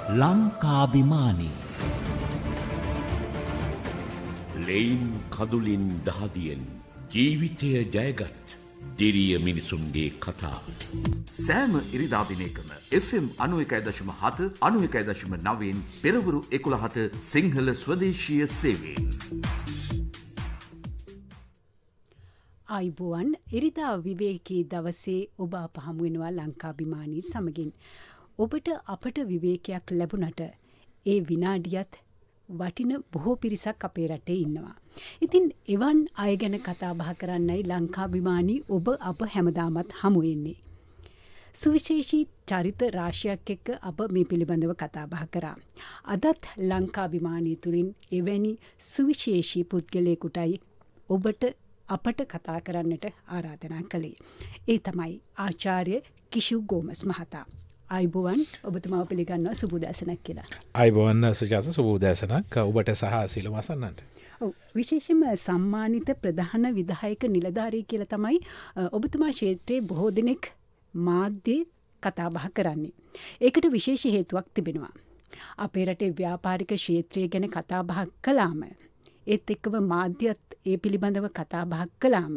ලංකාභිමානී ලෙයින් කඳුලින් දහදියෙන් ජීවිතය ජයගත් දිරිය මිනිසුන්ගේ කතාව. සෑම ඉරිදා දිනයකම FM 91.7 91.9 පෙරවරු 11ට සිංහල ස්වදේශීය සේවයෙන්. ආයුබෝවන් ඉරිදා විවේකී දවසේ ඔබ අප හමු වෙනවා ලංකාභිමානී සමගින්. ඔබට අපට විවේකයක් ලැබුණට ඒ විනාඩියත් වටින බොහෝ පිරිසක් අපේ රටේ ඉන්නවා. ඉතින් එවන් අය ගැන කතා බහ කරන්නයි ලංකාභිමානී ඔබ අප හැමදාමත් හමු වෙන්නේ. සුවිශේෂී චරිත රාශියක් එක්ක අප මේ පිළිබඳව කතා බහ කරා. අදත් ලංකාභිමානී තුලින් එවැනි සුවිශේෂී පුද්ගලයෙකුටයි ඔබට අපට කතා කරන්නට ආරාධනා කළේ. ඒ තමයි ආචාර්ය කිෂු ගෝමස් මහතා. ආයුබෝවන් ඔබතුමාව පිළිගන්නවා සුබ උදෑසනක් කියලා. ආයුබෝවන් සුජාත සුබ උදෑසනක් ඔබට සහ සියලුම අසන්නන්ට. ඔව් විශේෂයෙන්ම සම්මානිත ප්‍රධාන විධායක නිලධාරී කියලා තමයි ඔබතුමා ක්ෂේත්‍රයේ බොහෝ දිනෙක මාධ්‍ය කතා බහ කරන්නේ. ඒකට විශේෂ හේතුවක් තිබෙනවා. අපේ රටේ ව්‍යාපාරික ක්ෂේත්‍රය ගැන කතා බහ කළාම ඒත් එක්කම මාධ්‍යත් ඒ පිළිබඳව කතා බහ කළාම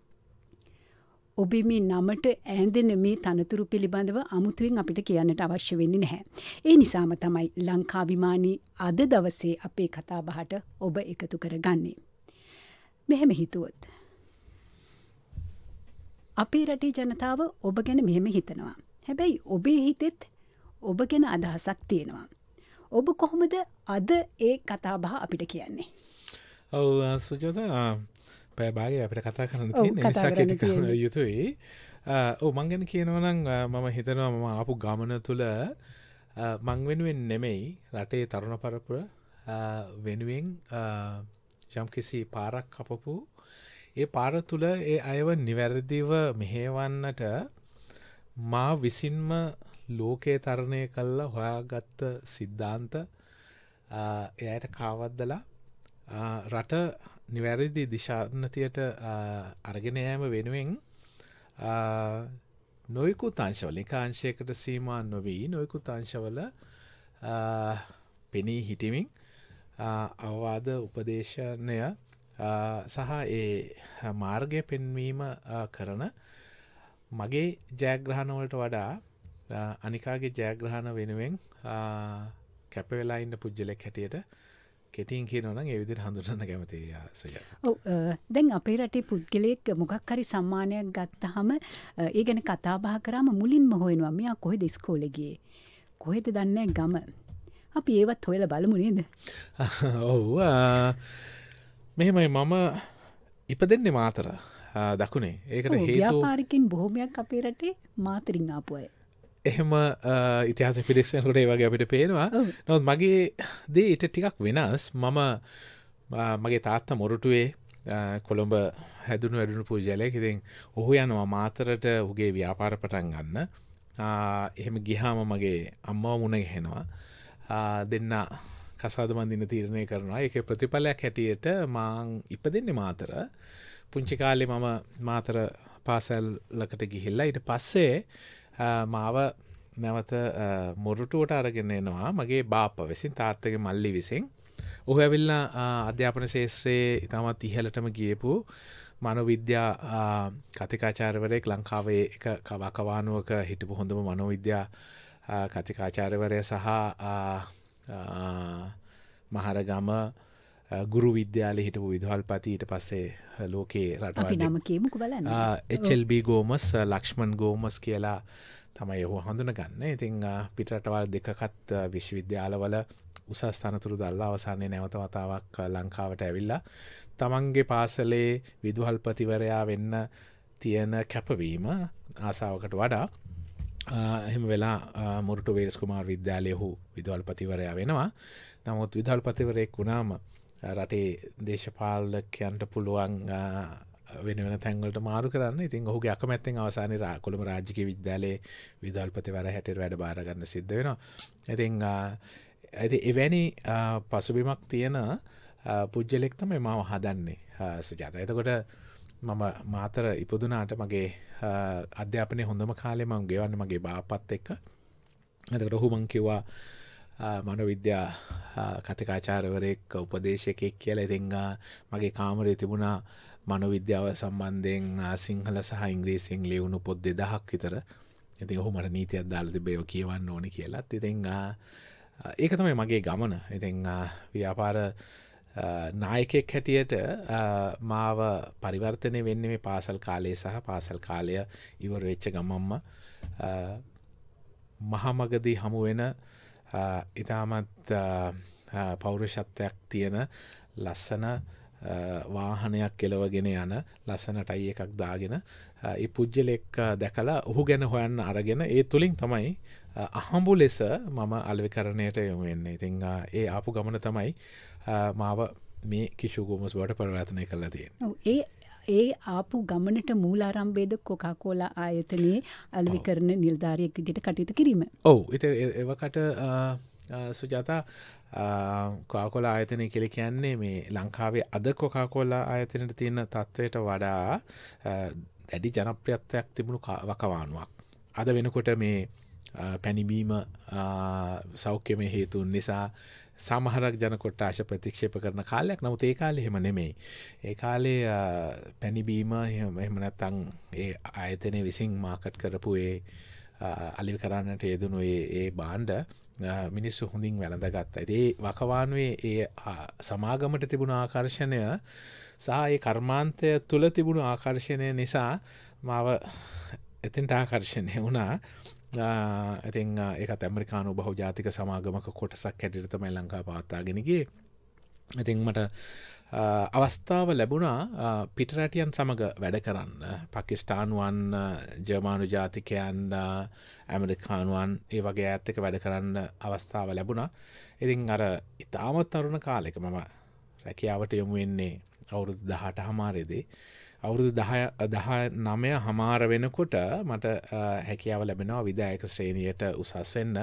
ඔබ මේ නමට ඈඳෙන මේ තනතුරු පිළිබඳව අමුතුවෙන් අපිට කියන්නට අවශ්‍ය වෙන්නේ නැහැ. ඒ නිසාම තමයි ලංකාභිමානී අද දවසේ අපේ කතා බහට ඔබ එකතු කරගන්නේ. මෙහෙම හිතුවොත් අපේ රටේ ජනතාව ඔබ ගැන මෙහෙම හිතනවා. හැබැයි ඔබේ හිතෙත් ඔබ ගැන අදහසක් තියෙනවා. ඔබ කොහොමද අද ඒ කතා බහ අපිට කියන්නේ? ඔව් සුජාත පැය භාගයක් අපිට කතා කරන්න තියෙන නිසා කෙටි කරන්න යුතුයි. ඔව් මං ගැන කියනවා නම් මම හිතනවා මම ආපු ගමන තුල මං වෙනුවෙන් නෙමෙයි රටේ තරුණ පරපුර වෙනුවෙන් යම්කිසි පාරක් කපපු ඒ පාර තුල ඒ අයව නිවැරදිව මෙහෙවන්නට මා විසින්ම ලෝකේ තරණය කළා හොයාගත්ත සිද්ධාන්ත එයාට කාවද්දලා රට නිවැරදි දිශානතියට අරගෙන යෑම වෙනුවෙන් නොයෙකුත් අංශවල එක අංශයකට සීමා නොවී නොයෙකුත් අංශවල පෙනී හිටිමින් අවවාද උපදේශනය සහ ඒ මාර්ගය පෙන්වීම කරන මගේ ජයග්‍රහණ වලට වඩා අනිකාගේ ජයග්‍රහණ වෙනුවෙන් කැප වෙලා ඉන්න පුජ්‍යලෙක් හැටියට කෙටියෙන් කියනවා නම් ඒ විදිහට හඳුනන්න කැමතියි සුජාත. ඔව් දැන් අපේ රටේ පුද්ගලයෙක් මොකක් හරි සම්මානයක් ගත්තාම ඒ ගැන කතා බහ කරාම මුලින්ම හොයනවා මෙයා කොහෙද ඉස්කෝලේ ගියේ? කොහෙද දන්නේ ගම? අපි ඒවත් හොයලා බලමු නේද? ඔව් මෙහෙමයි මම ඉපදෙන්නේ මාතර දකුණේ. ඒකට හේතුව ව්‍යාපාරිකින් බොහොමයක් අපේ රටේ මාතරින් ආපු අය. එහෙම ඉතිහාස පිරික්ෂණකට ඒ වගේ අපිට පේනවා. නමුත් මගේ දේ ඊට ටිකක් වෙනස්. මම මගේ තාත්තා මොරටුවේ කොළඹ හැදුණු වැඩුණු පූජාලයක්. ඉතින් ඔහු යනවා මාතරට ඔහුගේ ව්‍යාපාර පටන් ගන්න. එහෙම ගියාම මගේ අම්මව මුණ ගැහෙනවා. දෙන්න කසාද බඳින්න තීරණය කරනවා. ඒකේ ප්‍රතිඵලයක් හැටියට මං ඉපදෙන්නේ මාතර. පුංචි කාලේ මම මාතර පාසලකට ගිහිල්ලා ඊට පස්සේ මාව නැවත මොරටුවට අරගෙන එනවා මගේ බාප්පා විසින් තාත්තගේ මල්ලි විසින්. ඔහු ඇවිල්ලා අධ්‍යාපන ශාස්ත්‍රයේ ඉතාමත් ඉහළටම ගියපු මනෝවිද්‍යා කතිකාචාර්යවරයෙක් ලංකාවේ එක කවකවානුවක හිටපු හොඳම මනෝවිද්‍යා කතිකාචාර්යවරයා සහ මහරගම ගුරු විද්‍යාලයේ හිටපු විදුහල්පති ඊට පස්සේ ලෝකේ රටවල් අපි නම කියමුකෝ බලන්න. SLB ගෝමස් ලක්ෂ්මන් ගෝමස් කියලා තමයි ඔහු හඳුනගන්නේ. ඉතින් පිටරටවල් දෙකකත් විශ්වවිද්‍යාලවල උසස් තනතුරු දල්ලා අවසානයේ නැවත වතාවක් ලංකාවට ඇවිල්ලා තමන්ගේ පාසලේ විදුහල්පතිවරයා වෙන්න තියෙන කැපවීම ආසාවකට වඩා එහෙම වෙලා මොරටු වේල්ස් කුමාර විද්‍යාලයේ ඔහු විදුහල්පතිවරයා වෙනවා. නමුත් විදුහල්පතිවරයෙක් වුණාම රටේ දේශපාලකයන්ට පුළුවන් වෙන තැන්වලට මාරු කරන්න. ඉතින් ඔහුගේ අකමැත්තෙන් අවසානයේ කොළඹ රාජ්‍යක විද්‍යාලයේ විදුහල්පතිවරයා හැටියට වැඩ බාර ගන්න සිද්ධ වෙනවා. ඉතින් එවැනි පසුබිමක් තියෙන පුජ්‍යලෙක් තමයි මම හදන්නේ සුජාත. එතකොට මම මාතර ඉපදුනාට මගේ අධ්‍යාපනයේ හොඳම කාලේ මම ගෙවන්නේ මගේ බාප්පත් එක්ක. එතකොට ඔහු මං කිව්වා මනෝවිද්‍යා කතිකාචාර්යවරයෙක් උපදේශකයෙක් කියලා. ඉතින් මගේ කාමරේ තිබුණා මනෝවිද්‍යාව සම්බන්ධයෙන් සිංහල සහ ඉංග්‍රීසියෙන් ලියුණු පොත් 2000ක් විතර. ඉතින් ඔහු මට නීතියක් දාලා තිබ්බේ ඒව කියවන්න ඕනේ කියලාත්. ඉතින් ඒක තමයි මගේ ගමන. ඉතින් ව්‍යාපාර නායකයෙක් හැටියට මාව පරිවර්තනය වෙන්නේ මේ පාසල් කාලයේ සහ පාසල් කාලය ඉවර වෙච්ච ගමම්ම මහමගදී හමු වෙන ඉතාමත් පෞරුෂත්වයක් තියෙන ලස්සන වාහනයක් කෙලවගෙන යන ලස්සන ටයි එකක් දාගෙන ඒ පුජ්‍යලෙක් දැකලා ඔහු ගැන හොයන්න අරගෙන ඒ තුලින් තමයි අහඹු ලෙස මම අලෙවිකරණයට යොමු වෙන්නේ. ඉතින් ඒ ආපු ගමන තමයි මාව මේ කිෂු ගොමස් බවට පරිවර්තනය කළා තියෙන්නේ. ඒ ආපු ගමනට මූලාරම්භයේද කොකාකෝලා ආයතනයේ අලෙවිකරණ නිලධාරියෙක් විදිහට කටයුතු කිරීම. ඔව්. ඉතින් ඒවකට සුජාතා කොකාකෝලා ආයතනය කියලා කියන්නේ මේ ලංකාවේ අද කොකාකෝලා ආයතනයේ තියෙන තත්වයට වඩා දැඩි ජනප්‍රියත්වයක් තිබුණු වකවානුවක්. අද වෙනකොට මේ පැණිබීම සෞඛ්‍යමය හේතුන් නිසා සමහරක් ජන කොට්ටාශ ප්‍රතික්ෂේප කරන කාලයක්. නමුත් ඒ කාලේ එහෙම නෙමෙයි. ඒ කාලේ පැණිබීම එහෙම නැත්නම් ඒ ආයතනයේ විසින් මාකට් කරපු ඒ අලෙවි කරන්නට යෙදුණු ඒ භාණ්ඩ මිනිස්සු හොඳින් වැළඳගත්තා. ඉතින් ඒ වකවානුවේ ඒ සමාගමට තිබුණු ආකර්ෂණය සහ ඒ කර්මාන්තය තුල තිබුණු ආකර්ෂණය නිසා මාව එතෙන්ට ආකර්ෂණය වුණා. ඉතින් ඒකත් ඇමරිකානු බහුජාතික සමාගමක කොටසක් හැටියට තමයි ලංකාව පවත්වාගෙන ගියේ. ඉතින් මට අවස්ථාව ලැබුණා පිටරටියන් සමග වැඩ කරන්න. පාකිස්තානුවන්, ජර්මානු ජාතිකයන්, ඇමරිකානුවන් ඒ වගේ අයත් එක්ක වැඩ කරන්න අවස්ථාව ලැබුණා. ඉතින් අර ඉතාමත් තරුණ කාලෙක මම රැකියාවට යොමු වෙන්නේ අවුරුදු 18 හමාරේදී. අවුරුදු 19 හමාර වෙනකොට මට හැකියාව ලැබෙනවා විදායක ශ්‍රේණියට උසස් වෙන්න.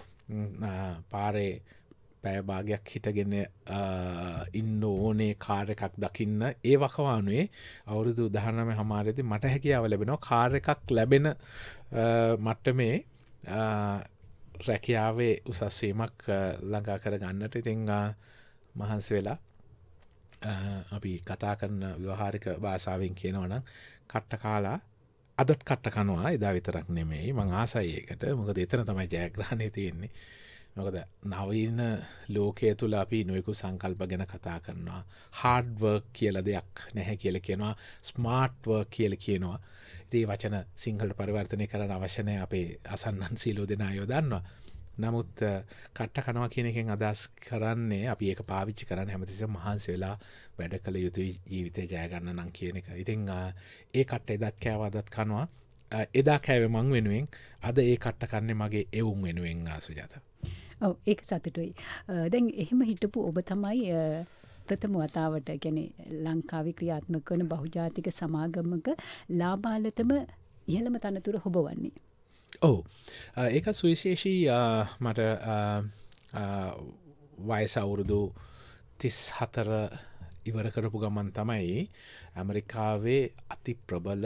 පාරේ පැය භාගයක් හිටගෙන ඉන්න ඕනේ කාර් එකක් දකින්න. ඒ වකවානුවේ අවුරුදු 19 හමාරේදී මට හැකියාව ලැබෙනවා කාර් එකක් ලැබෙන මට්ටමේ රැකියාවේ උසස් වීමක් ළඟා කර ගන්නට. ඉතින් මහන්සි වෙලා අපි කතා කරන ව්‍යවහාරික භාෂාවෙන් කියනවා නම් කට්ට කාලා අදත් කට්ට කනවා. එදා විතරක් නෙමෙයි. මං ආසයි ඒකට. මොකද එතන තමයි ජයග්‍රහණය තියෙන්නේ. මොකද නවීන ලෝකයේ තුල අපි නොයෙකුත් සංකල්ප ගැන කතා කරනවා. හાર્ඩ් වර්ක් කියලා දෙයක් නැහැ කියලා කියනවා. ස්මාර්ට් වර්ක් කියලා කියනවා. ඉතින් මේ වචන සිංහලට පරිවර්තනය කරන්න අවශ්‍ය නැහැ. අපේ අසන්නන් සීලෝ දෙනා අයව දන්නවා. නමුත් කට්ට කනවා කියන එකෙන් අදහස් කරන්නේ අපි ඒක පාවිච්චි කරන්නේ හැමතිස්සෙම මහන්සි වෙලා වැඩ කළ යුතුයි ජීවිතේ ජය ගන්න නම් කියන එක. ඉතින් ඒ කට්ට එදත් කෑවා අදත් කනවා. එදා කෑවේ මං වෙනුවෙන්, අද ඒ කට්ට කන්නේ මගේ එවුන් වෙනුවෙන් සුජාතා. ඔව් ඒක සතුටුයි. දැන් එහෙම හිටපු ඔබ තමයි ප්‍රථම වතාවට කියන්නේ ලංකාවේ ක්‍රියාත්මක වන බහුජාතික සමාගමක ලාබාලතම ඉහළම තනතුර හොබවන්නේ. ඔව් ඒක සුවිශේෂී. මට වයස අවුරුදු 34 ඉවර කරපු ගමන් තමයි ඇමරිකාවේ අති ප්‍රබල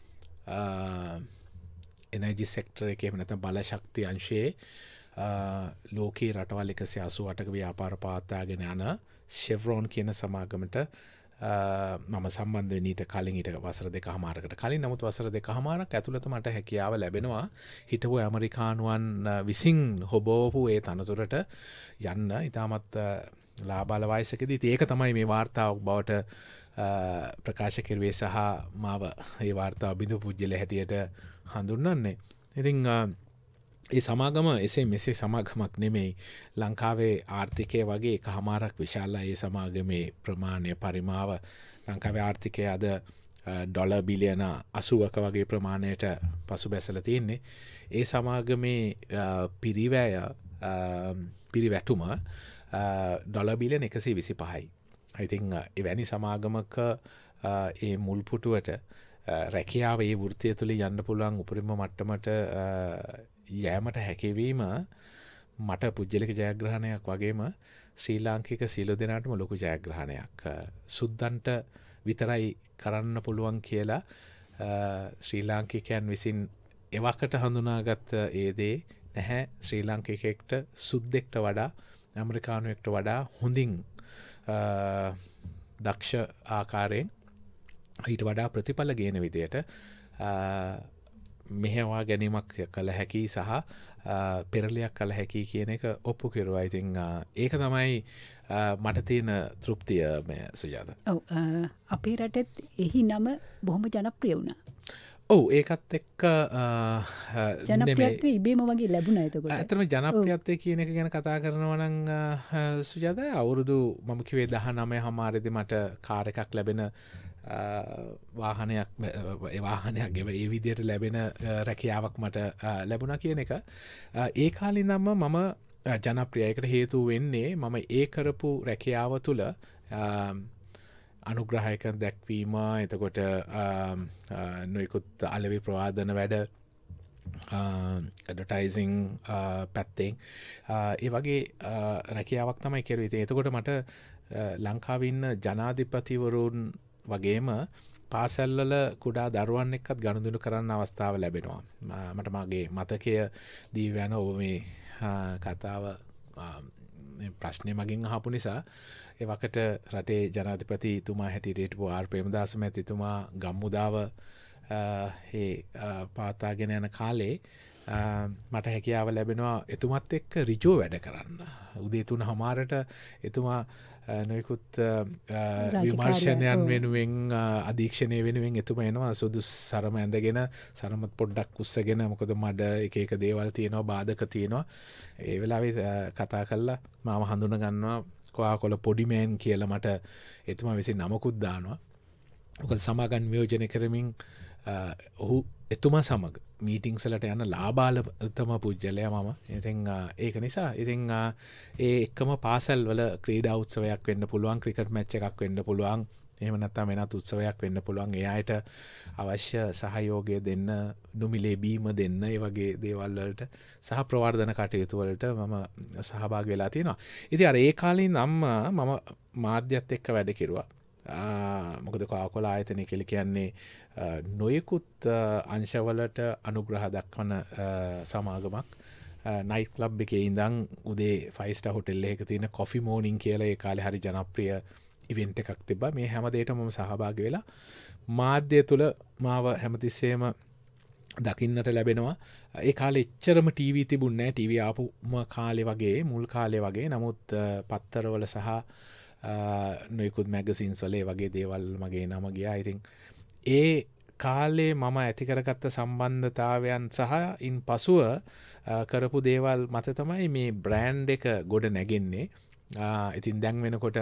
එනර්ජි සෙක්ටර් එකේ නැත්නම් බල ශක්තිය අංශයේ ලෝකේ රටවල් 188ක ව්‍යාපාර පවත්වාගෙන යන ෂෙව්රෝන් කියන සමාගමට මම සම්බන්ධ වෙන්න ඊට කලින් ඊට වසර 2කමාරකට කලින්. නමුත් වසර 2කමාරක් ඇතුළත මට හැකියාව ලැබෙනවා හිටපු ඇමරිකානුවන් විසින් හොබවපු ඒ තනතුරට යන්න. ඉතාමත් ලාබාල වයසකදී. ඒක තමයි මේ වාර්තාවක් බවට ප්‍රකාශ කෙරුවේ සහ මාව ඒ වාර්තාව බිඳු පුජ්‍යල හැටියට හඳුන්වන්නේ. ඉතින් ඒ සමාගම එසේ මෙසේ සමාගමක් නෙමෙයි. ලංකාවේ ආර්ථිකය වගේ එකහමාරක් විශාලයි ඒ සමාගමේ ප්‍රමාණය පරිමාව. ලංකාවේ ආර්ථිකය අද ඩොලර් බිලියන 80ක වගේ ප්‍රමාණයට පසුබැසලා තියෙන්නේ. ඒ සමාගමේ පිරිවැටුම ඩොලර් බිලියන 125යි. ඉතින් එවැනි සමාගමක ඒ මුල් පුටුවට රැකියාව ඒ වෘත්තිය තුළ යන්න පුළුවන් උපරිම මට්ටමට යෑමට හැකිවීම මට පුද්ගලික ජයග්‍රහණයක් වගේම ශ්‍රී ලාංකික සියලු දෙනාටම ලොකු ජයග්‍රහණයක්. සුද්දන්ට විතරයි කරන්න පුළුවන් කියලා ශ්‍රී ලාංකිකයන් විසින් එවකට හඳුනාගත් ඒ දේ නැහැ ශ්‍රී ලාංකිකයෙක්ට සුද්දෙක්ට වඩා ඇමරිකානුවෙක්ට වඩා හොඳින් දක්ෂ ආකාරයෙන් ඊට වඩා ප්‍රතිඵල ගේන විදියට මෙහෙවා ගැනීමක් කළ හැකි සහ පෙරලියක් කළ හැකි කියන එක ඔප්පු කෙරුවා. ඉතින් ඒක තමයි මට තියෙන තෘප්තිය මේ සුජාත. ඔව් අපේ රටෙත් එහි නම බොහොම ජනප්‍රිය වුණා. ඔව් ඒකත් එක්ක ජනප්‍රියත්වය ඉබේම වගේ ලැබුණා එතකොට. ඇත්තටම ජනප්‍රියත්වය කියන එක ගැන කතා කරනවා නම් සුජාත අවුරුදු මම කිව්වේ 19 හමාරේදී මට කාර් එකක් ලැබෙන වාහනයක් ඒ විදියට ලැබෙන රැකියාවක් මට ලැබුණා කියන එක ඒ කාලේ ඉඳන්ම මම ජනප්‍රියයකට හේතු වෙන්නේ මම ඒ කරපු රැකියාව තුළ අනුග්‍රහයක දැක්වීම එතකොට නොයිකුත් අලෙවි ප්‍රවාදන වැඩ ඇඩ්වර්ටයිසිං පැත්තෙන් ඒ වගේ රැකියාවක් තමයි කෙරුවේ. ඉතින් එතකොට මට ලංකාවේ ඉන්න ජනාධිපතිවරුන් වගේම පාසල්වල කුඩා දරුවන් එක්කත් ගනුදෙනු කරන්න අවස්ථාව ලැබෙනවා. මට මගේ මතකය දී යන ඔබ මේ කතාව ප්‍රශ්නය මගින් අහපු නිසා ඒ වකට රටේ ජනාධිපතිතුමා හැටියට හිටපු ආර් ප්‍රේමදාස මැතිතුමා ගම්මුදාව පාතාගෙන යන කාලේ මට හැකියාව ලැබෙනවා එතුමත් එක්ක ඍජුව වැඩ කරන්න. උදේ 3:00ට එතුමා නොයිකුත් විමර්ශනයන් වෙනුවෙන් අධීක්ෂණය වෙනුවෙන් එතුම එනවා සුදු සරම ඇඳගෙන සරමත් පොඩ්ඩක් උස්සගෙන මොකද මඩ එක එක දේවල් තියෙනවා බාධක තියෙනවා. ඒ වෙලාවේ කතා කළා මාව හඳුන ගන්නවා කොහාකොළ පොඩිමෑන් කියලා මට එතුමා විසින් නමකුත් දානවා. මොකද සමාගම් නියෝජනය කරමින් ඔහු එතුමා සමග මීටිංස් වලට යන ලාබාලතම පුජ්‍යලයා මම. ඉතින් ඒක නිසා ඉතින් ඒ එක්කම පාසල් වල ක්‍රීඩා උත්සවයක් වෙන්න පුළුවන්, ක්‍රිකට් මැච් එකක් වෙන්න පුළුවන්, එහෙම නැත්නම් වෙනත් උත්සවයක් වෙන්න පුළුවන්. ඒ අයට අවශ්‍ය සහයෝගය දෙන්න, නුමිලේ බීම දෙන්න, ඒ වගේ දේවල් වලට සහ ප්‍රවර්ධන කටයුතු වලට මම සහභාගී වෙලා තියෙනවා. ඉතින් අර ඒ කාලේ නම් මම මාධ්‍යත් එක්ක වැඩ කෙරුවා. මොකද කාකොල ආයතනය කියලා කියන්නේ නොයෙකුත් අංශවලට අනුග්‍රහ දක්වන සමාගමක්. නයිට් ක්ලබ් එකේ ඉඳන් උදේ 5 star hotel එකක තියෙන coffee morning කියලා ඒ කාලේ හරි ජනප්‍රිය ඉවෙන්ට් එකක් තිබ්බා. මේ හැම දෙයකටම මම සහභාගී වෙලා මාධ්‍ය තුල මාව හැමතිස්සෙම දකින්නට ලැබෙනවා. ඒ කාලේ එච්චරම ටීවී තිබුණේ නැහැ. ටීවී ආපුම කාලේ වගේ මුල් කාලේ වගේ. නමුත් පත්තරවල සහ නොයිකුත් මැගසින්ස් වල ඒ වගේ දේවල් මගේ නම ගියා. ඉතින් ඒ කාලේ මම ඇති කරගත්ත සම්බන්ධතාවයන් සහ ඉන් පසුව කරපු දේවල් මත තමයි මේ බ්‍රෑන්ඩ් එක ගොඩ නැගෙන්නේ. ඉතින් දැන් වෙනකොට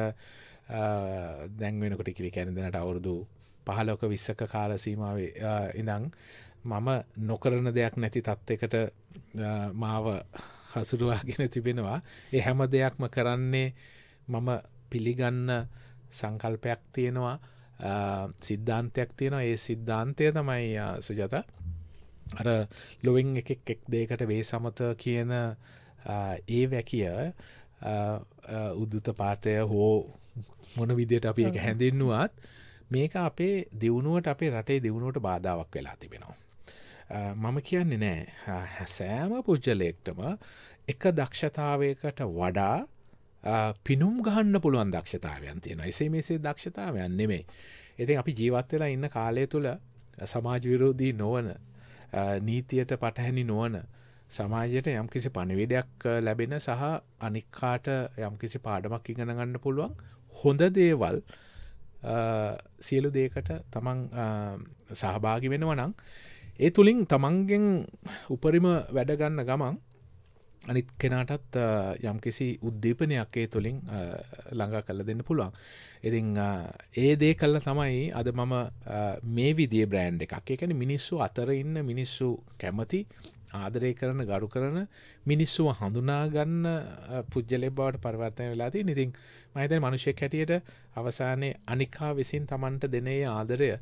කියන්නේ දැනට අවුරුදු 15ක 20ක කාල සීමාවේ ඉඳන් මම නොකරන දෙයක් නැති තත්යකට මාව හසුරුවාගෙන තිබෙනවා. ඒ හැම දෙයක්ම කරන්නේ මම පිළිගන්න සංකල්පයක් තියෙනවා, සිද්ධාන්තයක් තියෙනවා. ඒ සිද්ධාන්තය තමයි සුජාත අර ලොවෙන් එක් දෙයකට වේ සමත කියන ඒ වැකිය උද්දුත පාඨය හෝ මොන විදියට අපි ඒක හැඳින්නුවත් මේක අපේ දියුණුවට, අපේ රටේ දියුණුවට බාධාවක් වෙලා තිබෙනවා. මම කියන්නේ නෑ සෑම පුජ්‍යලයකටම එක දක්ෂතාවයකට වඩා පිනුම් ගහන්න පුළුවන් දක්ෂතාවයන් තියෙනවා. එසේ මෙසේ දක්ෂතාවයන් නෙමෙයි. ඉතින් අපි ජීවත් වෙලා ඉන්න කාලය තුල සමාජ විරෝධී නොවන, නීතියට පටහැනි නොවන, සමාජයට යම්කිසි පණිවිඩයක් ලැබෙන සහ අනික් කාට යම්කිසි පාඩමක් ඉගෙන ගන්න පුළුවන් හොඳ දේවල් සියලු දේකට තමන් සහභාගී වෙනවා නම් ඒ තුලින් තමන්ගෙන් උපරිම වැඩ ගන්න ගමන් අනිත් කෙනාටත් යම්කිසි උද්දීපනයක් ඒ තුලින් ළඟා කරලා දෙන්න පුළුවන්. ඉතින් ඒ දේ කළා තමයි අද මම මේ විදිහේ බ්‍රෑන්ඩ් එකක්. ඒ කියන්නේ මිනිස්සු අතර ඉන්න, මිනිස්සු කැමති, ආදරය කරන, ගරු කරන, මිනිස්සුව හඳුනා ගන්න පුජ්‍යලේ බවට පරිවර්තනය වෙලා තියෙන. ඉතින් මම හිතන්නේ මිනිහෙක් හැටියට අවසානයේ අනිකා විසින් Tamanට දෙන ඒ ආදරය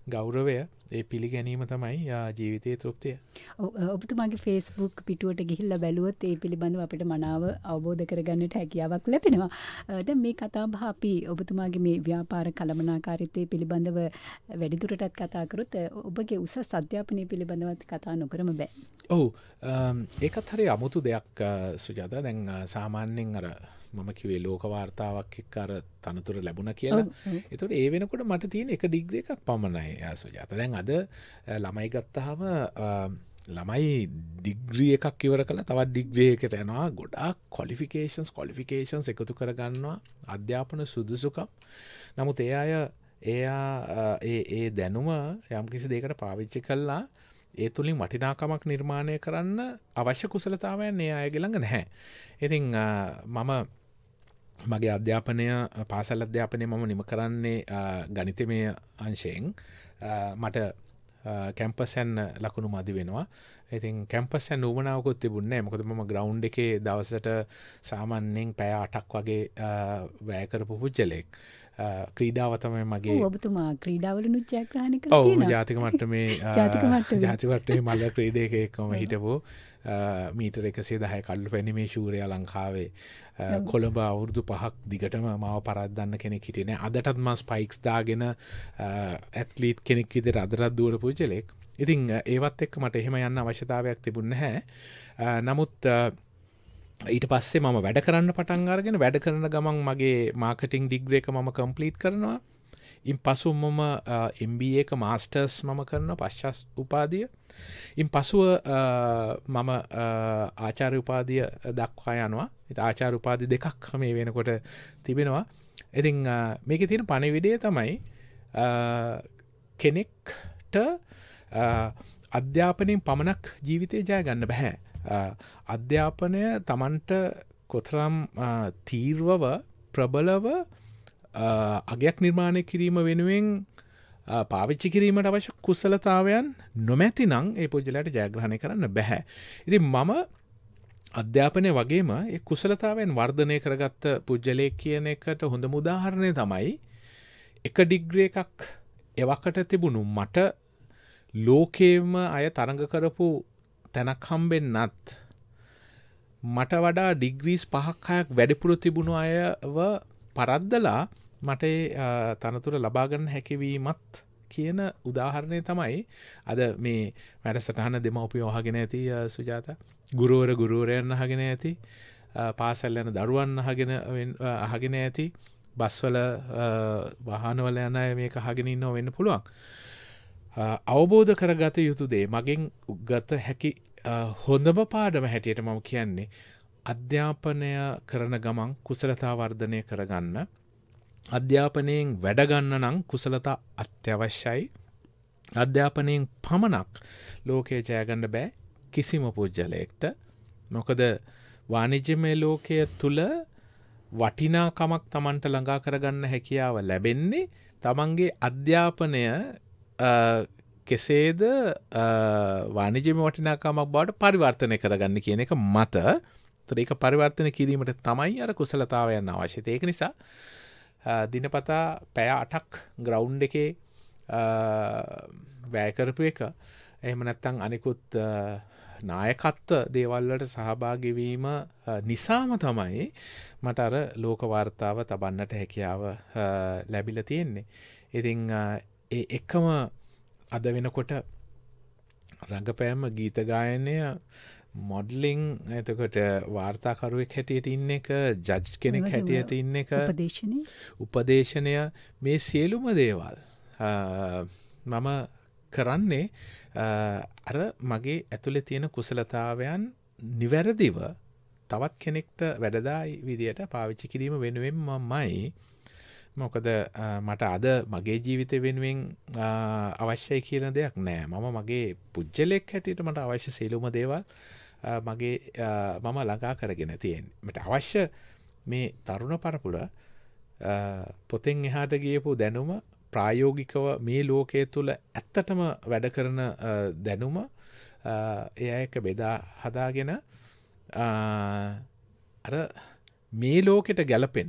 ගෞරවය ඒ පිළිගැනීම තමයි ජීවිතයේ තෘප්තිය. ඔබතුමාගේ Facebook පිටුවට ගිහිල්ලා බැලුවොත් ඒ පිළිබඳව අපිට මනාව අවබෝධ කරගන්නට හැකියාවක් ලැබෙනවා. දැන් මේ කතාබහ අපි ඔබතුමාගේ මේ ව්‍යාපාර කළමනාකාරීත්වය පිළිබඳව වැඩිදුරටත් කතා කරොත් ඔබගේ උසස් අධ්‍යාපනය පිළිබඳවත් කතා නොකරම බෑ. ඔව් ඒකත් හරි අමුතු දෙයක් සුජාතා. දැන් සාමාන්‍යයෙන් අර මම කිව්වේ ලෝක වාර්තාවක් එක්ක අර තනතුර ලැබුණා කියලා. ඒතකොට ඒ වෙනකොට මට තියෙන එක ඩිග්‍රී එකක් පමණයි සුජාතා. දැන් අද ළමයි ගත්තාම ළමයි ඩිග්‍රී එකක් ඉවර කළා තවත් ඩිග්‍රී එකකට යනවා. ගොඩාක් ක්වොලිෆිකේෂන්ස් එකතු කරගන්නවා. අධ්‍යාපන සුදුසුකම්. නමුත් ඒ දැනුම යම්කිසි දෙයකට පාවිච්චි කළා ඒ තුළින් වටිනාකමක් නිර්මාණය කරන්න අවශ්‍ය කුසලතාවයන් ඒ අයගේ ළඟ නැහැ. ඉතින් මම මගේ අධ්‍යාපනය පාසල් අධ්‍යාපනය මම නිම කරන්නේ ගණිතමය අංශයෙන්. මට කැම්පස් යන්න ලකුණු මදි වෙනවා. ඉතින් කැම්පස් යන්න උවමනාවකුත් තිබුණේ නැහැ. මොකද මම ග්‍රවුන්ඩ් එකේ දවසට සාමාන්‍යයෙන් පැය 8ක් වගේ වැය කරපු පුජ්‍යලෙක්. ක්‍රීඩාව තමයි මගේ. ඔබතුමා ක්‍රීඩාවලුත් ජයග්‍රහණය කරලා තියෙනවා. ඔව් ජාතික මට්ටමේ ජාතික මට්ටමේ මල්ල ක්‍රීඩකයෙක් එක්කම හිටපු මීටර 110 කඩළු පැනිමේ ශූරයා ලංකාවේ කොළඹ අවුරුදු 5ක් දිගටම මාව පරද්දන්න කෙනෙක් හිටියේ නෑ. අදටත් මම ස්පයික්ස් දාගෙන ඇත්ලීට් කෙනෙක් විදිහට අදටත් දුවන පුජලෙක්. ඉතින් ඒවත් එක්ක මට එහෙම යන්න අවශ්‍යතාවයක් තිබුණේ නැහැ. නමුත් ඊට පස්සේ මම වැඩ කරන්න පටන් අරගෙන වැඩ කරන ගමන් මගේ මාකටිං ඩිග්‍රී එක මම කම්ප්ලීට් කරනවා. ඉන් පසු මම MBA එක මාස්ටර්ස් මම කරනවා පශ්චාත් උපාධිය. ඉන් පසුව මම ආචාර්ය උපාධිය දක්වා යනවා. ඉතින් ආචාර්ය උපාධි දෙකක් මේ වෙනකොට තිබෙනවා. ඉතින් මේකේ තියෙන පණිවිඩය තමයි කෙනෙක්ට අධ්‍යාපනයෙන් පමණක් ජීවිතේ ජය ගන්න බෑ. අධ්‍යාපනය තමන්ට කොතරම් තීර්වව ප්‍රබලව අගයක් නිර්මාණය කිරීම වෙනුවෙන් පාවිච්චි කිරීමට අවශ්‍ය කුසලතාවයන් නොමැතිනම් ඒ පුජ්‍යලයට ජයග්‍රහණය කරන්න බැහැ. ඉතින් මම අධ්‍යාපනය වගේම ඒ කුසලතාවයන් වර්ධනය කරගත්ත පුජ්‍යලයක් කියන එකට හොඳම උදාහරණය තමයි එක ඩිග්‍රී එකක් එවකට තිබුණු මට ලෝකේම අය තරඟ කරපු තැනක් හම්බෙන්නත් මට වඩා ඩිග්‍රීස් 5ක් 6ක් වැඩිපුර තිබුණු අයව පරද්දලා මට තනතුර ලබා ගන්න හැකිවීමත් කියන උදාහරණය තමයි අද මේ වැඩසටහන දෙමව්පියෝ අහගෙන ඇති සුජාතා. ගුරුවරයන් අහගෙන ඇති. පාසල් යන දරුවන් අහගෙන ඇති. බස්වල වාහනවල යන අය මේක අහගෙන ඉන්නව වෙන්න පුළුවන්. අවබෝධ කරගත යුතු දේ මගෙන් ගත හැකි හොඳම පාඩම හැටියට මම කියන්නේ අධ්‍යාපනය කරන ගමන් කුසලතා වර්ධනය කරගන්න. අධ්‍යාපනයෙන් වැඩ ගන්න නම් කුසලතා අත්‍යවශ්‍යයි. අධ්‍යාපනයෙන් පමණක් ලෝකේ ජය ගන්න බෑ කිසිම පුජ්‍යලයකට. මොකද වාණිජ්‍යමය ලෝකයේ තුල වටිනාකමක් Tamanට ළඟා කරගන්න හැකියාව ලැබෙන්නේ Tamanගේ අධ්‍යාපනය කෙසේද වාණිජ්‍යමය වටිනාකමක් බවට පරිවර්තනය කරගන්න කියන එක මත. ඒතර ඒක පරිවර්තන කිරීමට තමයි අර කුසලතාවයන් අවශ්‍යයි. ඒක නිසා දිනපතා පැය 8ක් ග්‍රවුන්ඩ් එකේ වැය කරපු එක එහෙම නැත්නම් අනිකුත් නායකත්ව දේවල් වලට සහභාගී වීම නිසාම තමයි මට අර ලෝක වාර්තාව තබන්නට හැකියාව ලැබිලා තියෙන්නේ. ඉතින් ඒ එකම අද වෙනකොට රංගපෑම ගීත ගායනය මොඩලිං එතකොට වාර්තාකරුවෙක් හැටියට ඉන්න එක ජජ් කෙනෙක් හැටියට ඉන්න එක උපදේශනය මේ සියලුම දේවල් මම කරන්නේ අර මගේ ඇතුලේ තියෙන කුසලතාවයන් නිවැරදිව තවත් කෙනෙක්ට වැඩදායි විදියට පාවිච්චි කිරීම වෙනුවෙන් මමයි. මොකද මට අද මගේ ජීවිතය වෙනුවෙන් අවශ්‍යයි කියන දෙයක් නෑ. මම මගේ පුජ්‍යලෙක් හැටියට මට අවශ්‍ය සියලුම දේවල් මගේ මම ළඟා කරගෙන තියෙන්නේ. මට අවශ්‍ය මේ තරුණ පරපුර පොතෙන් එහාට ගියපු දැනුම ප්‍රායෝගිකව මේ ලෝකයේ තුල ඇත්තටම වැඩ කරන දැනුම ඒ අයක බෙදා හදාගෙන අර මේ ලෝකෙට ගැලපෙන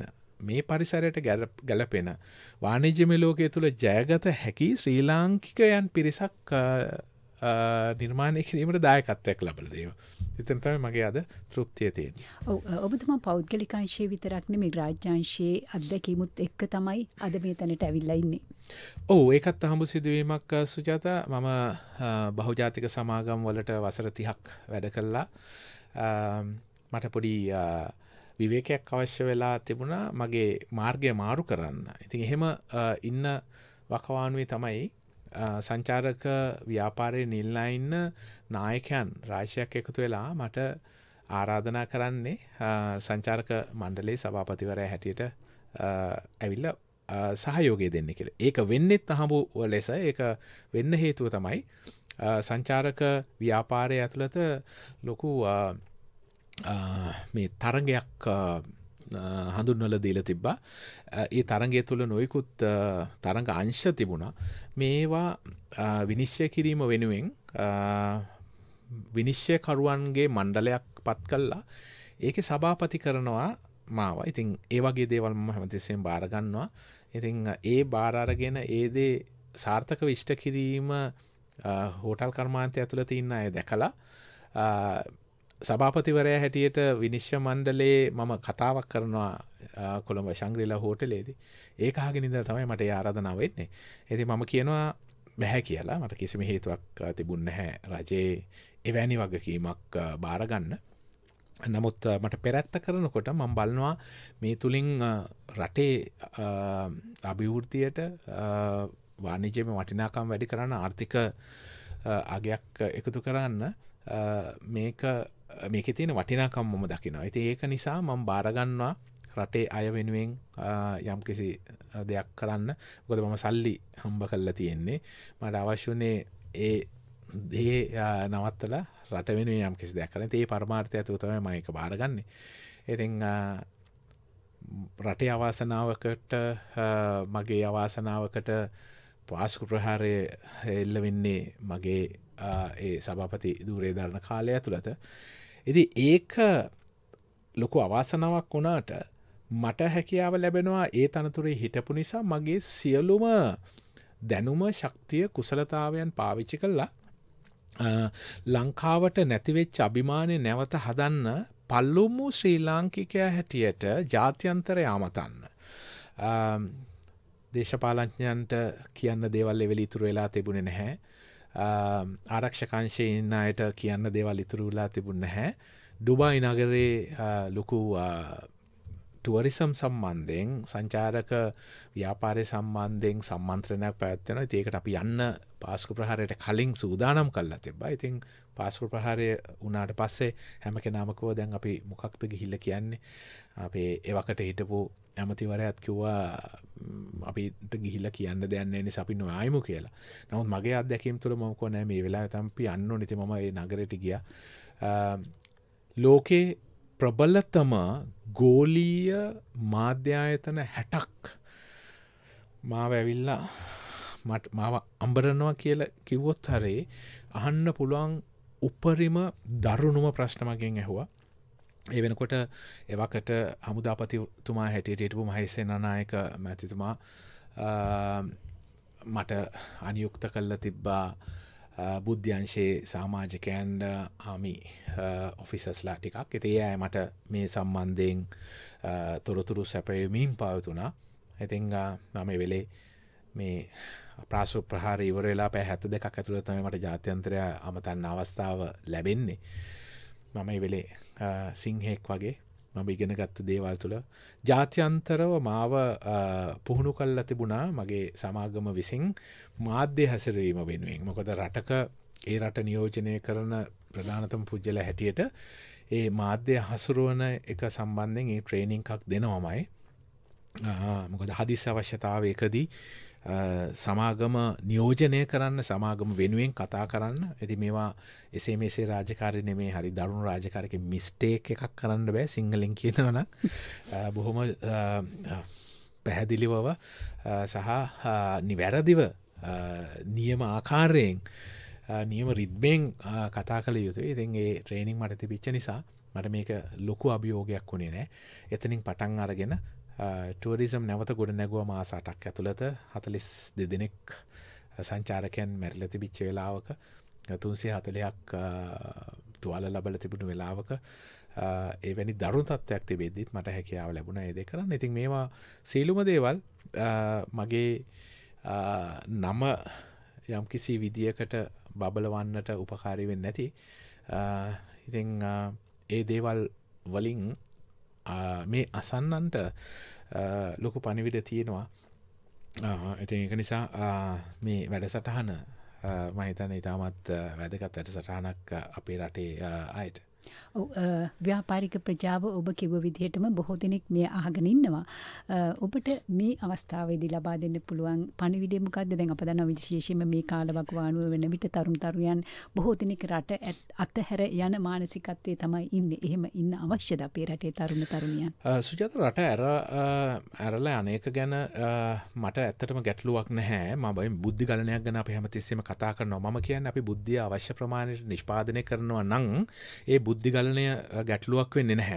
මේ පරිසරයට ගැලපෙන වාණිජ්‍යමය ලෝකයේ තුල ජයගත හැකි ශ්‍රී ලාංකිකයන් පිරිසක් නිර්මාණය කිරීමට දායකත්වයක් ලබලා දෙනවා. එතන තමයි මගේ අද තෘප්තිය තියෙන්නේ. ඔව් ඔබතුමා පෞද්ගලික අංශයේ විතරක් නෙමෙයි රාජ්‍යාංශයේ අත්දැකීමුත් එක්ක තමයි අද මේ තැනට ඇවිල්ලා ඉන්නේ. ඔව් ඒකත් අහඹු සිදුවීමක් සුජාතා. මම බහුජාතික සමාගම් වලට වසර 30ක් වැඩ කළා. මට පොඩි විවේකයක් අවශ්‍ය වෙලා තිබුණා මගේ මාර්ගය මාරු කරන්න. ඉතින් එහෙම ඉන්න වකවානුවේ තමයි සංචාරක ව්‍යාපාරයේ නිල්ලා ඉන්න නායකයන් රාශියක් එකතු වෙලා මට ආරාධනා කරන්නේ සංචාරක මණ්ඩලයේ සභාපතිවරයා හැටියට ඇවිල්ලා සහයෝගය දෙන්න කියලා. ඒක වෙන්නෙත් අහඹු ලෙස ඒක වෙන්න හේතුව තමයි සංචාරක ව්‍යාපාරය ඇතුළත ලොකු මේ තරගයක් හඳුන්වලා දීලා තිබ්බා. ඒ තරගය තුළ නොයෙකුත් තරග අංශ තිබුණා. මේවා විනිශ්චය කිරීම වෙනුවෙන් විනිශ්චයකරුවන්ගේ මණ්ඩලයක් පත් කළා. ඒකේ සභාපති කරනවා මාව. ඉතින් ඒ වගේ දේවල් මම හැමතිස්සෙම බාර ගන්නවා. ඉතින් ඒ බාර අරගෙන ඒ දේ සාර්ථකව ඉෂ්ට කිරීම හෝටල් කර්මාන්තය ඇතුළත ඉන්න අය දැකලා සභාපතිවරයා හැටියට විනිශ්චය මණ්ඩලයේ මම කතාවක් කරනවා කොළඹ ශංග්‍රීලා හෝටලේදී. ඒක අහගෙන ඉඳලා තමයි මට ඒ ආරාධනාව එන්නේ. ඉතින් මම කියනවා බැහැ කියලා. මට කිසිම හේතුවක් තිබුණේ නැහැ රජයේ එවැනි වගකීමක් බාර ගන්න. නමුත් මට පෙරැත්ත කරනකොට මම බලනවා මේ තුලින් රටේ අභිවෘද්ධියට වාණිජ්‍යමය වටිනාකම් වැඩි කරන්න ආර්ථික අගයක් එකතු කරන්න මේකේ තියෙන වටිනාකම් මම දකිනවා. ඉතින් ඒක නිසා මම බාර ගන්නවා රටේ අය වෙනුවෙන් යම්කිසි දෙයක් කරන්න. මොකද මම සල්ලි හම්බ කරලා තියෙන්නේ. මට අවශ්‍ය වුණේ ඒ දේ නවත්තලා රට වෙනුවෙන් යම්කිසි දෙයක් කරන්න. ඒ පරමාර්ථය ඇතුව තමයි මම ඒක බාරගන්නේ. ඉතින් රටේ අවාසනාවකට මගේ අවාසනාවකට පාස්කු ප්‍රහාරය එල්ල වෙන්නේ මගේ ඒ සභාපති ධූරේ දරන කාලය ඇතුළත. ඉතින් ඒක ලොකු අවාසනාවක් වුණාට මට හැකියාව ලැබෙනවා ඒ තනතුරේ හිටපු නිසා මගේ සියලුම දැනුම ශක්තිය කුසලතාවයන් පාවිච්චි කළා ලංකාවට නැතිවෙච්ච අභිමානය නැවත හදන්න පළමු ශ්‍රී ලාංකිකයා හැටියට ජාත්‍යන්තරය ආමතන්න. දේශපාලඥයන්ට කියන්න දේවල් එවෙල ඉතුරු වෙලා තිබුණේ නැහැ. ආරක්ෂකංශයේ ඉන්න අයට කියන්න දේවල් ඉතුරු වෙලා තිබුණේ නැහැ. ඩුබායි නගරේ ලොකු ටුවරිසම් සම්බන්ධයෙන් සංචාරක ව්‍යාපාරය සම්බන්ධයෙන් සම්මන්ත්‍රණයක් පැවැත්වෙනවා. ඉතින් ඒකට අපි යන්න පාස්කු ප්‍රහාරයට කලින් සූදානම් කරලා තිබ්බා. ඉතින් පාස්කු ප්‍රහාරය වුණාට පස්සේ හැම කෙනාම කිව්වා දැන් අපි මොකක්ද ගිහිල්ලා කියන්නේ. අපේ එවකට හිටපු ඇමතිවරයාත් කිව්වා අපිට ගිහිල්ලා කියන්න දෙයක් නැහැ නිසා අපි නොආයිමු කියලා. නමුත් මගේ අත්දැකීම් තුළ මම කිව්වා නෑ මේ වෙලාවේ තමයි අපි යන්න ඕනේ. ඉතින් මම ඒ නගරයට ගියා. ලෝකේ ප්‍රබලතම ගෝලීය මාධ්‍යායතන 60ක් මාව ඇවිල්ලා මාව අඹරනවා කියලා කිව්වොත් හරේ අහන්න පුළුවන් උපරිම දරුණුම ප්‍රශ්න මගෙන් ඇහුවා. ඒ වෙනකොට එවකට හමුදාපතිතුමා හැටියට හිටපු මහේසේනානායක මැතිතුමා මට අනියුක්ත කළා තිබ්බා බුද්ධ්‍යංශයේ සමාජිකයන් ආමි ඔෆිසර්ස්ලා ටිකක්. ඉතින් ඒ අය මට මේ සම්බන්ධයෙන් තොරතුරු සැපයීමෙන් පවතුනා. ඉතින් මම මේ වෙලේ මේ ප්‍රාසු ප්‍රහාරය ඉවර වෙලා පැය 72ක් ඇතුළත තමයි මට ජාත්‍යන්තරය අමතන්න අවස්ථාව ලැබෙන්නේ. මම මේ වෙලේ සිංහෙක් වගේ මම ඉගෙන ගත්ත දේවල් තුළ ජාත්‍යන්තරව මාව පුහුණු කළා තිබුණා මගේ සමාගම විසින් මාධ්‍ය හැසිරීම වෙනුවෙන්. මොකද රටක ඒ රට නියෝජනය කරන ප්‍රධානතම පුජ්‍යල හැටියට ඒ මාධ්‍ය හසුරුවන එක සම්බන්ධයෙන් ඒ ට්‍රේනින්ග් එකක් දෙනවමයි. මොකද හදිසි අවශ්‍යතාවයකදී සමාගම නියෝජනය කරන්න සමාගම වෙනුවෙන් කතා කරන්න. ඉතින් මේවා එසේ මෙසේ රාජකාරී නෙමේ හරි දරුණු රාජකාරියක මිස්ටේක් එකක් කරන්න බෑ සිංහලෙන් කියනවනම්. බොහොම පැහැදිලිවව සහ නිවැරදිව නියම ආකාරයෙන් නියම රිද්මෙන් කතා කළ යුතුයි. ඉතින් ඒ ට්‍රේනින්ග් මට තිබිච්ච නිසා මට මේක ලොකු අභියෝගයක් වුණේ නැහැ. එතනින් පටන් අරගෙන ටුවරිසම් නැවත ගොඩ නැගුව මාස 8ක් ඇතුළත 42 දෙනෙක් සංචාරකයන් මැරිලා තිබිච්ච වෙලාවක 340ක් තුවාල ලැබලා තිබුණු වෙලාවක එවැනි දරුණු තත්ත්වයක් තිබෙද්දිත් මට හැකියාව ලැබුණා ඒ දේ කරන්න. ඉතින් මේවා සීලුම දේවල් මගේ නම යම්කිසි විදියකට බබලවන්නට උපකාරී වෙන්නේ නැති. ඉතින් ඒ දේවල් වලින් මේ අසන්නන්ට ලොකු පණිවිඩ තියෙනවා. ඉතින් ඒක නිසා මේ වැඩසටහන මම හිතන්නේ ඉතාමත් වැදගත් වැඩසටහනක් අපේ රටේ අයට. ව්‍යාපාරික ප්‍රජාව ඔබ කිව්ව විදිහටම බොහෝ දෙනෙක් මේ අහගෙන ඉන්නවා. ඔබට මේ අවස්ථාවේදී ලබා දෙන්න පුළුවන් පණිවිඩය මොකද්ද? දැන් අප දන්නවා විශේෂයෙන්ම මේ කාලවකවානුව වෙන විට තරුණ තරුණියන් බොහෝ දෙනෙක් රට අතහැර යන මානසිකත්වයේ තමයි ඉන්නේ. එහෙම ඉන්න අවශ්‍යද අපේ රටේ තරුණ තරුණියන්? සුජාත රට ඇරලා අනේක ගැන මට ඇත්තටම ගැටලුවක් නැහැ. මම බුද්ධි ගලණයක් ගැන අපි හැමතිස්සෙම කතා කරනවා. මම කියන්නේ අපි බුද්ධිය අවශ්‍ය ප්‍රමාණයට නිෂ්පාදනය කරනවා නම් ඒ බුද්ධිගලනය ගැටලුවක් වෙන්නේ නැහැ.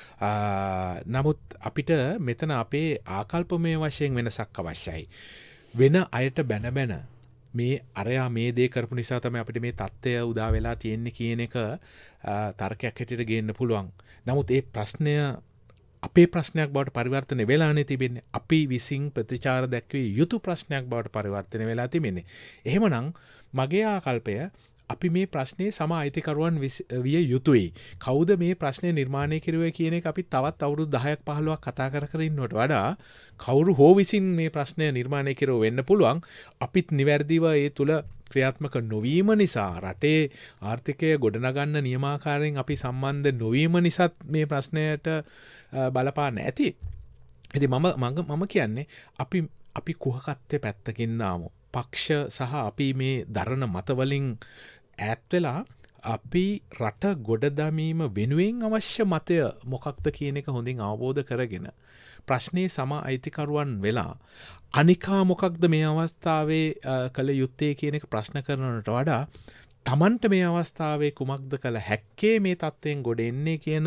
නමුත් අපිට මෙතන අපේ ආකල්පමය වශයෙන් වෙනසක් අවශ්‍යයි. වෙන අයට බැන මේ අරයා මේ දේ කරපු නිසා තමයි අපිට මේ தත්ත්වය උදා වෙලා තියෙන්නේ කියන එක තර්කයක් හැටියට ගේන්න පුළුවන්. නමුත් ඒ ප්‍රශ්නය අපේ ප්‍රශ්නයක් බවට පරිවර්තනය වෙලානේ තිබෙන්නේ. අපි විසින් ප්‍රතිචාර දැක්විය යුතු ප්‍රශ්නයක් බවට පරිවර්තනය වෙලා තිබෙන්නේ. එහෙමනම් මගේ ආකල්පය අපි මේ ප්‍රශ්නයේ සම අයිතිකරුවන් විය යුතුයි. කවුද මේ ප්‍රශ්නය නිර්මාණය කිරුවේ කියන එක අපි තවත් අවුරුදු 10ක් 15ක් කතා කර ඉන්නවට වඩා කවුරු හෝ විසින් මේ ප්‍රශ්නය නිර්මාණය කිරුව වෙන්න පුළුවන්. අපිත් නිවැරදිව ඒ තුල ක්‍රියාත්මක නොවීම නිසා රටේ ආර්ථිකය ගොඩනගන්න නියමාකාරයෙන් අපි සම්බන්ධ නොවීම නිසාත් මේ ප්‍රශ්නයට බලපාන්න ඇති. ඉතින් මම කියන්නේ අපි කුහකත්වයේ පැත්තකින් දාමු. පක්ෂ සහ අපි මේ දරණ මතවලින් ඈත් වෙලා අපි රට ගොඩ දමීම වෙනුවෙන් අවශ්‍ය මතය මොකක්ද කියන එක හොඳින් අවබෝධ කරගෙන ප්‍රශ්නේ සම අයිතිකරුවන් වෙලා අනිකා මොකක්ද මේ අවස්ථාවේ කළ යුත්තේ කියන එක ප්‍රශ්න කරනවට වඩා තමන්ට මේ අවස්ථාවේ කුමක්ද කළ හැක්කේ මේ තත්ත්වයෙන් ගොඩ එන්නේ කියන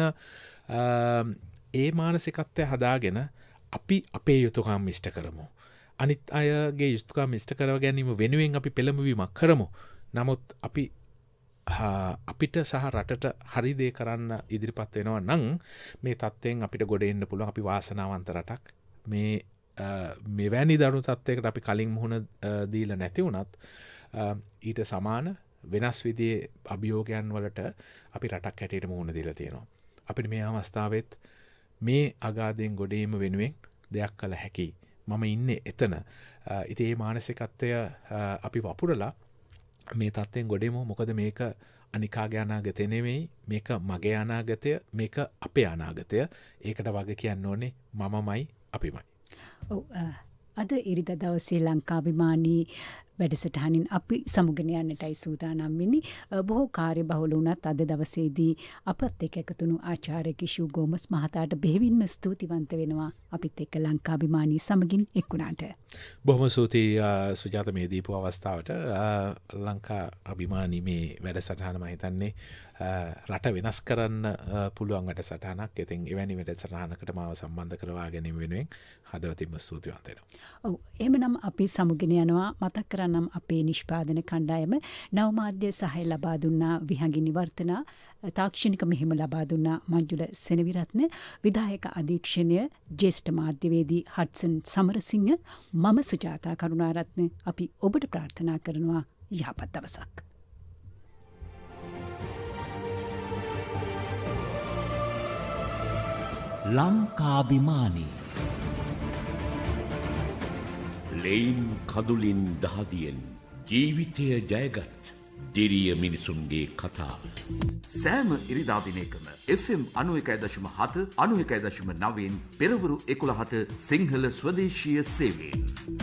ඒ මානසිකත්වය හදාගෙන අපි අපේ යුතුයකම් ඉෂ්ට කරමු. අනිත් අයගේ යුතුයකම් ඉෂ්ට කරව ගැනීම වෙනුවෙන් අපි පෙළඹවීමක් කරමු. නමුත් අපිට සහ රටට හරි දේ කරන්න ඉදිරිපත් වෙනවා නම් මේ තත්ත්වයෙන් අපිට ගොඩ එන්න පුළුවන්. අපි වාසනාවන්ත රටක්. මේ මෙවැනි දරුණු තත්ත්වයකට අපි කලින් මුහුණ දීලා නැති වුණත් ඊට සමාන වෙනස් විදිහේ අභියෝගයන් වලට අපි රටක් හැටියට මුහුණ දීලා තියෙනවා. අපිට මේ අවස්ථාවෙත් මේ අගාධයෙන් ගොඩ ඒම වෙනුවෙන් දෙයක් කළ හැකි. මම ඉන්නේ එතන. ඉතින් මේ මානසිකත්වය අපි වපුරලා මේ තත්ත්වයෙන් ගොඩෙමු. මොකද මේක අනිකාගේ අනාගතය නෙමෙයි. මේක මගේ අනාගතය. මේක අපේ අනාගතය. ඒකට වග කියන්න ඕනේ මමමයි අපිමයි. ඔව්. අද ඉරිදා දවසේ ලංකාභිමානී වැඩසටහනින් අපි සමුගෙන යන්නටයි සූදානම් වෙන්නේ. බොහෝ කාර්යබහුල වුණත් අද දවසේදී අපත් එක්ක එකතුණු ආචාර්ය කිෂු ගෝමස් මහතාට බෙහෙවින්ම ස්තුතිවන්ත වෙනවා අපිත් එක්ක ලංකාභිමානී සමගින් එක්ුණාට. බොහොම ස්තුතියි සුජාත මේ දීපු අවස්ථාවට. ලංකා අභිමානී මේ වැඩසටහන මම හිතන්නේ රට වෙනස් කරන්න පුළුවන් වැඩසටහනක්. ඉතින් එවැනි වැඩසටහනකට මාව සම්බන්ධ කරවා ගැනීම වෙනුවෙන් හදවතින්ම ස්තුතිවන්ත වෙනවා. ඔව්. එහෙමනම් අපි සමුගෙන යනවා. මතක් කරන්නම් අපේ නිෂ්පාදන කණ්ඩායම නවමාධ්‍ය සහාය ලබා දුන්නා විහඟි නිවර්තනා, තාක්ෂණික මෙහෙම ලබා දුන්නා මංජුල සෙනවිරත්න, විධායක අධීක්ෂණය ජ්‍යෙෂ්ඨ මාධ්‍යවේදී හඩ්සන් සමරසිංහ, මම සුජාතා කරුණාරත්න. අපි ඔබට ප්‍රාර්ථනා කරනවා යහපත් දවසක්. ලංකාභිමානී ලෙයින් කඳුලින් දහදියෙන් ජීවිතය ජයගත් දිරිය මිනිසුන්ගේ කතාව. සෑම ඉරිදා දිනයකම FM 91.7 91.9 පෙරවරු 11ට සිංහල ස්වදේශීය සේවයෙන්